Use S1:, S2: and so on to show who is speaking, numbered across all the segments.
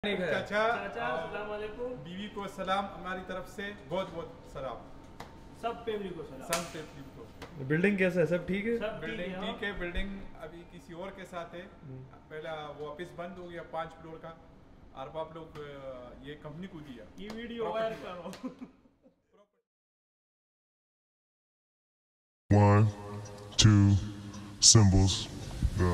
S1: चाचा अस्सलाम वालेकुम। बीवी को सलाम हमारी तरफ से, बहुत बहुत सलाम।
S2: सब फैमिली को सलाम।
S1: सब फैमिली को।
S3: बिल्डिंग कैसा है? सब ठीक है?
S1: सब बिल्डिंग ठीक है। बिल्डिंग अभी किसी और के साथ है। पहला वो ऑफिस बंद हो गया 5 फ्लोर का, और आप लोग ये कंपनी को दिया।
S2: ये वीडियो वायरल करो।
S4: 1, 2 symbols. Go.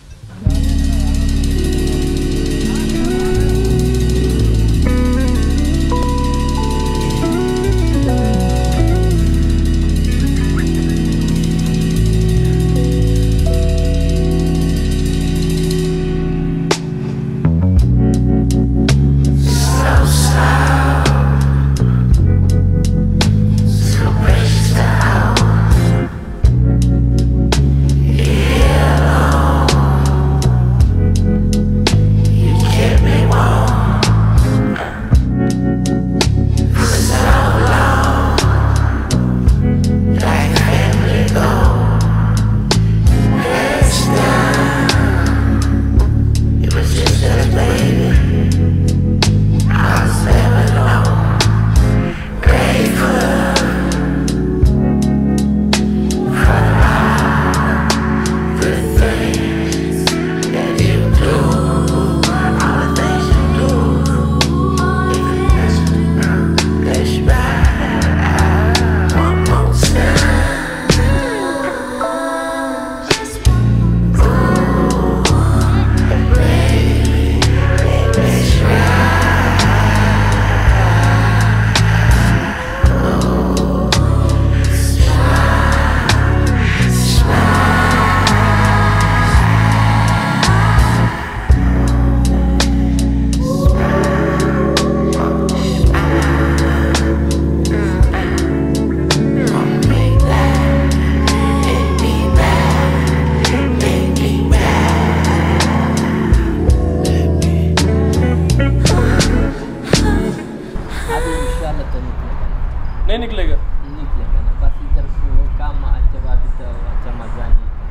S3: नहीं निकलेगा
S5: ना, बस इधर काम जब अभी तो अच्छा मजा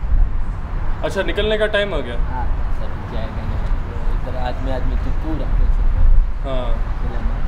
S5: नहीं।
S3: अच्छा, निकलने का टाइम हो गया।
S5: हाँ सर, जाएगा ना इधर आदमी तो पूरा
S3: हाँ।